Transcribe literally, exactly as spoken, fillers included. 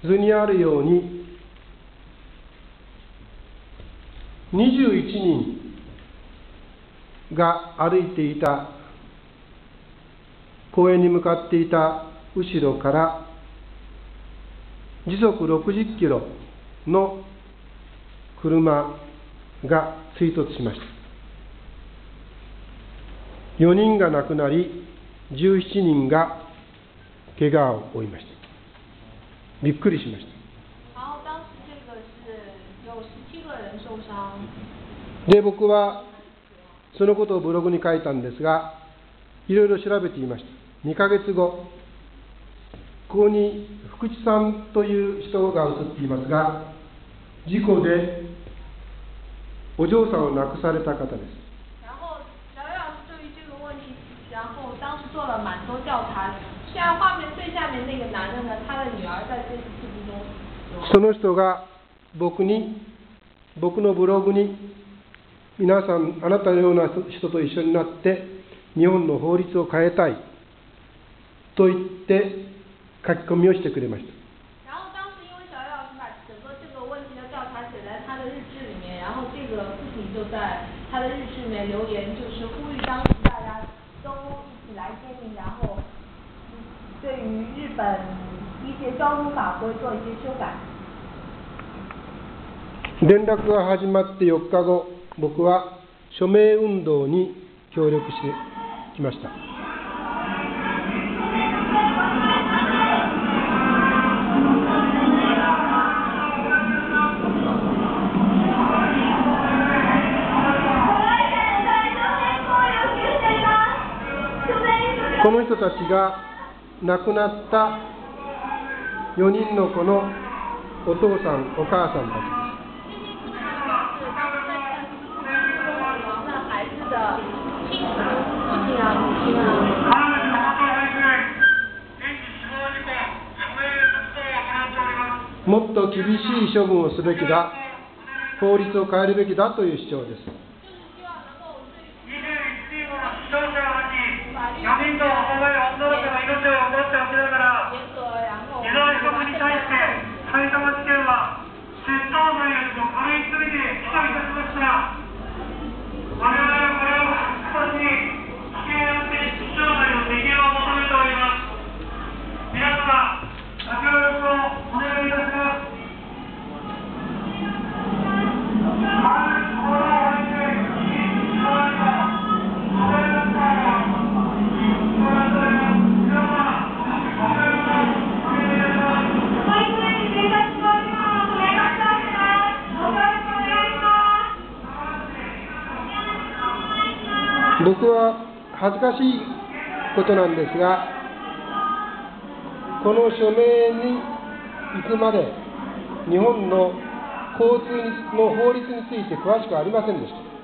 図にあるように、にじゅういちにんが歩いていた、公園に向かっていた後ろから、時速ろくじゅっキロの車が追突しました。よにんが亡くなり、じゅうななにんが怪我を負いました。びっくりしました。で、僕はそのことをブログに書いたんですが、いろいろ調べていました。にかげつご、ここに福地さんという人が写っていますが、事故でお嬢さんを亡くされた方です。 然后小叶老师对于这个问题，然后当时做了蛮多调查。现在画面最下面那个男的呢，他的女儿在这次事故中。 その人が僕に、僕のブログに、皆さん、あなたのような人と一緒になって、日本の法律を変えたいと言って書き込みをしてくれました。 然后当时因为小叶老师把整个这个问题的调查写在他的日志里面，然后这个父亲就在他的日志里面留言，就是呼吁当时大家都一起来签名，然后对于日本一些交通法规做一些修改。 連絡が始まってよっかご、僕は署名運動に協力してきました。この人たちが亡くなったよにんの子のお父さん、お母さんたちです。もっと厳しい処分をすべきだ、法律を変えるべきだという主張です。 4人の母親、女の子の命を奪ったわけだから、伊沢被告に対して埼玉地検は窃盗罪よりも軽い罪で起訴いたしました。我々はこれを発し、危険運転致死傷罪の適用を求めております。皆様、ご協力をお願いいたします。 僕は恥ずかしいことなんですが、この署名に行くまで日本の交通の法律について詳しくありませんでした。